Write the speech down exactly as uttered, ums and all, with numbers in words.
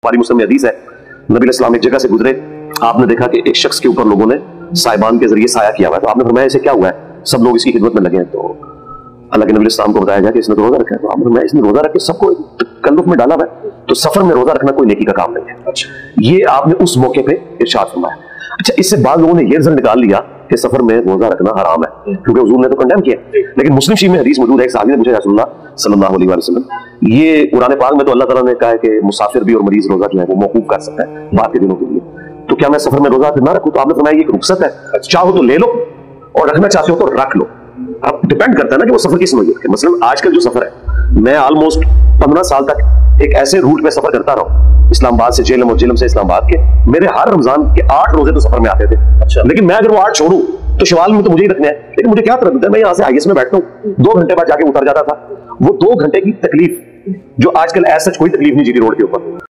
बुखारी मुस्लिम में हदीस है, नबी इस्लाम एक जगह से गुजरे, आपने देखा कि एक शख्स के ऊपर लोगों ने साहिबान के जरिए साया किया हुआ है, तो आपने फरमाया इसे क्या हुआ है? सब लोग इसकी खिदमत में लगे हैं। तो अल्लाह के नबी इस्लाम को बताया गया कि इसने तो रोजा रखा है, तो आपने फरमाया इसने रोजा रख के सबको कल्लुफ में डाला हुआ है, तो सफर में रोजा रखना कोई नेकी का काम नहीं है। अच्छा, ये आपने उस मौके पे इरशाद फरमाया। अच्छा, इससे बाद लोगों ने ये रिजल्ट निकाल लिया कि सफर में रोजा रखना हराम है, क्योंकि हुजूर ने तो कंडेम किया। लेकिन मुस्लिम शरीफ में हदीस मौजूद है, एक सहाबी ने पूछा रसूलुल्लाह सल्लल्लाहु अलैहि वसल्लम, ये कुरान पाक में तो अल्लाह ताला ने कहा है कि मुसाफिर भी और मरीज रोजा जो है वो मौकूफ कर सकता है बाद के दिनों के लिए, तो क्या मैं सफर में रोजा ना रखूं? तो आपने फरमाया ये रुखसत है, चाहो तो ले लो और रखना चाहते हो तो रख लो। अब डिपेंड करता है ना कि वो सफर किस नौयत के। मसलन आजकल जो सफर है, मैं ऑलमोस्ट पंद्रह साल तक एक ऐसे रूट पे सफर करता रहा, इस्लामाबाद से जेलम और जेलम से इस्लामाबाद के, मेरे हर रमजान के आठ रोजे तो सफर में आते थे। अच्छा, लेकिन मैं अगर वो आठ छोड़ू तो शवाल में तो मुझे ही रखने हैं, लेकिन मुझे क्या तरह है, मैं यहाँ से आईएएस में बैठता हूँ, दो घंटे बाद जाके उतर जाता था। वो दो घंटे की तकलीफ जो आजकल ऐसा कोई तकलीफ नहीं जी रही रोड के ऊपर।